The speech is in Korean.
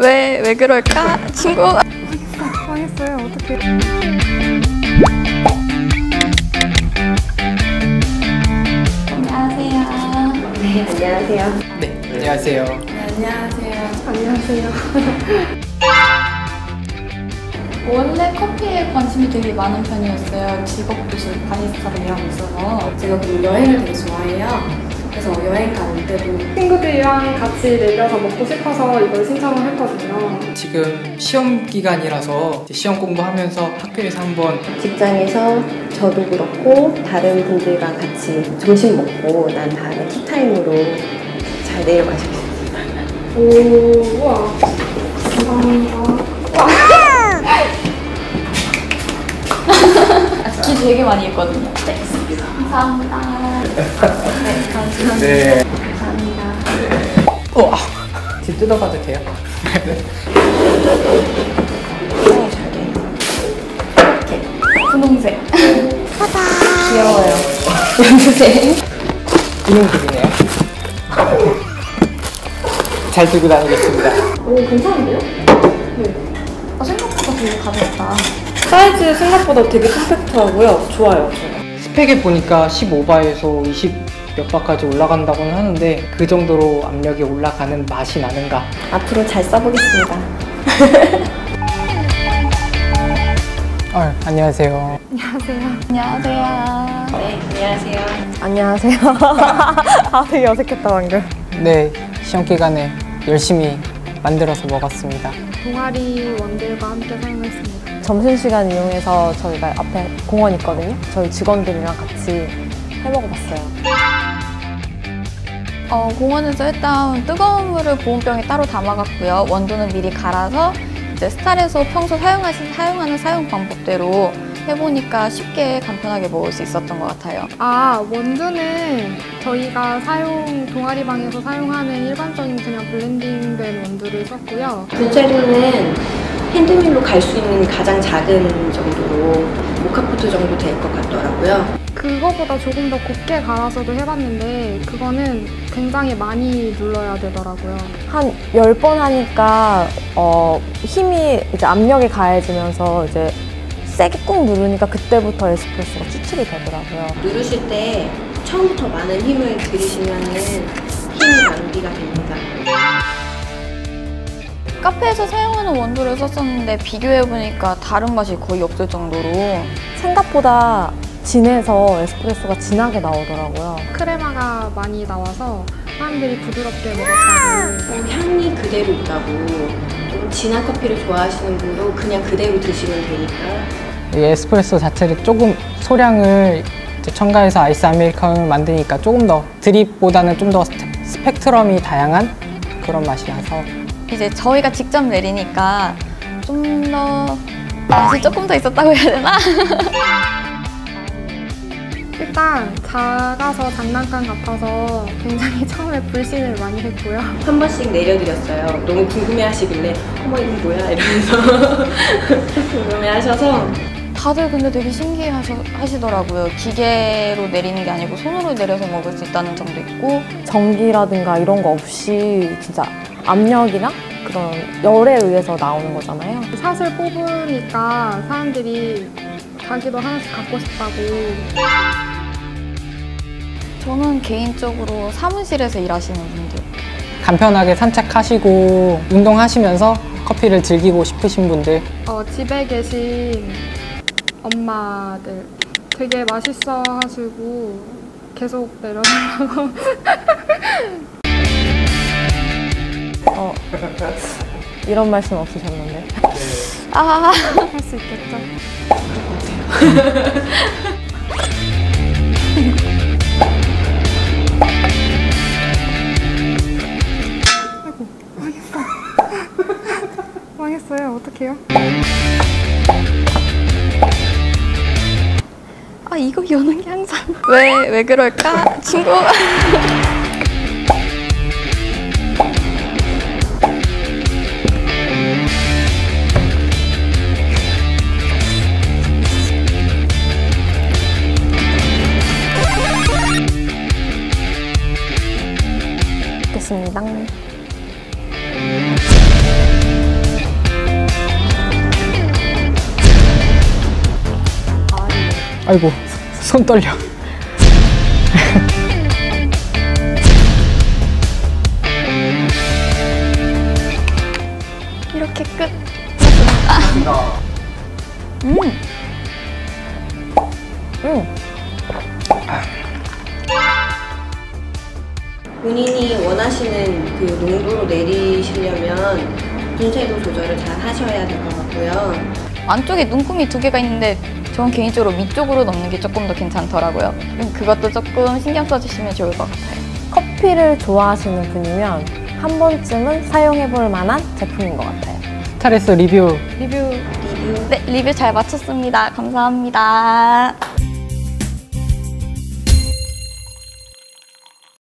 왜 그럴까? 친구. 망했어요. 어떡해. 안녕하세요. 네, 안녕하세요. 네, 안녕하세요. 네, 안녕하세요. 안녕하세요. 원래 커피에 관심이 되게 많은 편이었어요. 직업도 지금 바리스타로 일하고 있어서. 제가 그리고 여행을 되게 좋아해요. 그래서 여행 갈 때도 친구들이랑 같이 내려서 먹고 싶어서 이걸 신청을 했거든요. 지금 시험 기간이라서 시험 공부하면서 학교에서 한번 직장에서 저도 그렇고 다른 분들과 같이 점심 먹고 난 다음에 티타임으로 잘 내려가시겠습니다. 오, 우와. 감사합니다. 기 되게 많이 했거든요. 네, 감사합니다. 네, 감사합니다. 네. 감사합니다. 우와! 지금 뜯어봐도 돼요? 굉장히 잘 돼요. 이렇게 분홍색. 귀여워요. 분홍색이네요. 잘 들고 다니겠습니다. 오, 괜찮은데요? 생각보다 되게 가볍다. 사이즈 생각보다 되게 컴팩트하고요. 좋아요. 스펙에 보니까 15바에서 20 몇 바까지 올라간다고는 하는데 그 정도로 압력이 올라가는 맛이 나는가? 앞으로 잘 써보겠습니다. 안녕하세요. 안녕하세요. 안녕하세요. 네, 안녕하세요. 안녕하세요. 아, 되게 어색했다, 방금. 네, 시험 기간에 열심히 만들어서 먹었습니다. 동아리 원들과 함께 사용했습니다. 점심시간 이용해서 저희가 앞에 공원 있거든요. 저희 직원들이랑 같이 해먹어봤어요. 공원에서 일단 뜨거운 물을 보온병에 따로 담아갔고요. 원두는 미리 갈아서 이제 스타일에서 평소 사용하는 사용 방법대로 해보니까 쉽게 간편하게 먹을 수 있었던 것 같아요. 아, 원두는 저희가 동아리방에서 사용하는 일반적인 그냥 블렌딩된 원두를 썼고요. 불재료는 핸드밀로 갈 수 있는 가장 작은 정도로 모카포트 정도 될 것 같더라고요. 그거보다 조금 더 곱게 갈아서도 해봤는데 그거는 굉장히 많이 눌러야 되더라고요. 한 10번 하니까 힘이 이제 압력이 가해지면서 이제 세게 꾹 누르니까 그때부터 에스프레소가 추출이 되더라고요. 누르실 때 처음부터 많은 힘을 들이시면은 힘이 낭비가 됩니다. 카페에서 사용하는 원두를 썼었는데 비교해보니까 다른 맛이 거의 없을 정도로 생각보다 진해서 에스프레소가 진하게 나오더라고요. 크레마가 많이 나와서 사람들이 부드럽게 먹었다고. 향이 그대로 있다고. 좀 진한 커피를 좋아하시는 분도 그냥 그대로 드시면 되니까. 이 에스프레소 자체를 조금 소량을 이제 첨가해서 아이스 아메리카노를 만드니까 조금 더 드립보다는 좀 더 스펙트럼이 다양한 그런 맛이 나서 이제 저희가 직접 내리니까 좀 더 맛이 조금 더 있었다고 해야 되나? 일단 작아서 장난감 같아서 굉장히 처음에 불신을 많이 했고요. 한 번씩 내려드렸어요. 너무 궁금해하시길래 어머 이건 뭐야 이러면서 궁금해하셔서 다들 근데 되게 신기해 하시더라고요. 기계로 내리는 게 아니고 손으로 내려서 먹을 수 있다는 점도 있고 전기라든가 이런 거 없이 진짜 압력이나 그런 열에 의해서 나오는 거잖아요. 샷을 뽑으니까 사람들이 자기도 하나씩 갖고 싶다고. 저는 개인적으로 사무실에서 일하시는 분들 간편하게 산책하시고 운동하시면서 커피를 즐기고 싶으신 분들 집에 계신 엄마들 되게 맛있어 하시고 계속 내려달라고. 이런 말씀 없으셨는데. 아 할 수 있겠죠? 아이고, 망했어. 망했어요. 어떡해요? 이거 여는 게 항상 왜 그럴까? 친구 먹겠습니다. 아이고, 손 떨려. 이렇게 끝. 본인이 원하시는 그 농도로 내리시려면 분쇄도 조절을 잘 하셔야 될 것 같고요. 안쪽에 눈금이 2개가 있는데 저는 개인적으로 위쪽으로 넣는 게 조금 더 괜찮더라고요. 그것도 조금 신경 써주시면 좋을 것 같아요. 커피를 좋아하시는 분이면 한 번쯤은 사용해볼 만한 제품인 것 같아요. 스타레스 리뷰 네, 리뷰 잘 마쳤습니다. 감사합니다.